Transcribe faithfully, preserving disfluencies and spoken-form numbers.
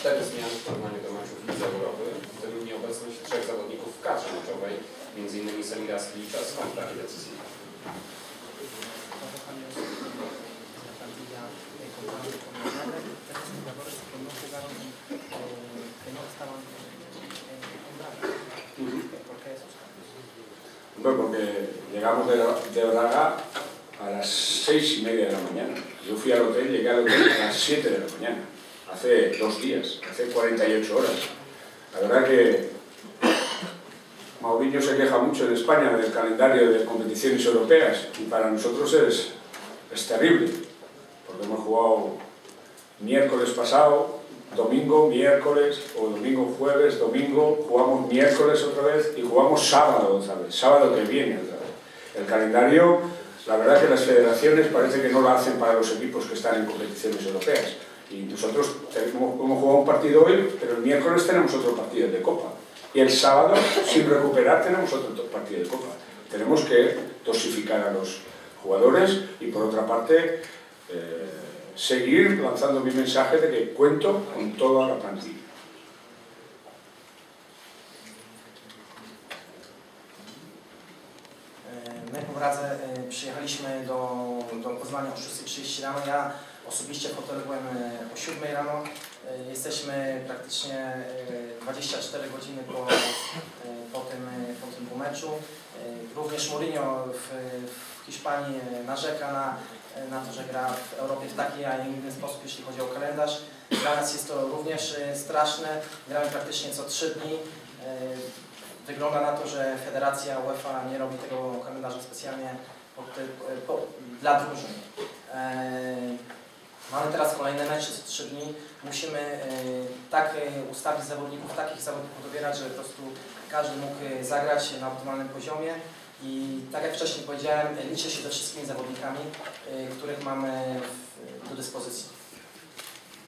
cztery zmiany w porównaniu do meczów Lidze Europy, w tym nieobecność trzech zawodników w kadrze meczowej, między innymi Semira Sklicza. Skąd takie decyzje? Bueno, porque llegamos de, de Braga a las seis y media de la mañana. Yo fui al hotel, llegué al hotel a las siete de la mañana, hace dos días, hace cuarenta y ocho horas. La verdad que Mourinho se queja mucho en España del calendario de competiciones europeas y para nosotros es, es terrible, porque hemos jugado miércoles pasado, domingo, miércoles, o domingo, jueves, domingo, jugamos miércoles otra vez y jugamos sábado otra vez, sábado que viene otra vez. El calendario, la verdad que las federaciones parece que no lo hacen para los equipos que están en competiciones europeas. Y nosotros tenemos, hemos jugado un partido hoy, pero el miércoles tenemos otro partido de Copa. Y el sábado, sin recuperar, tenemos otro partido de Copa. Tenemos que dosificar a los jugadores y, por otra parte, eh, seguir lanzando mi mensaje de que cuento con toda la plantilla. My po Pradze przyjechaliśmy do, do Poznania o szóstej trzydzieści rano. Ja osobiście w hotelu byłem o siódmej rano. Jesteśmy praktycznie dwadzieścia cztery godziny po, po, tym, po tym meczu. Również Mourinho w, w Hiszpanii narzeka na, na to, że gra w Europie w taki, a nie inny sposób, jeśli chodzi o kalendarz. Dla nas jest to również straszne. Gramy praktycznie co trzy dni. Wygląda na to, że Federacja UEFA nie robi tego kalendarza specjalnie po, po, dla drużyn. Mamy teraz kolejne mecze co trzy dni. Musimy tak ustawić zawodników, takich zawodników dobierać, żeby po prostu każdy mógł zagrać na optymalnym poziomie. I tak jak wcześniej powiedziałem, liczę się ze wszystkimi zawodnikami, których mamy do dyspozycji.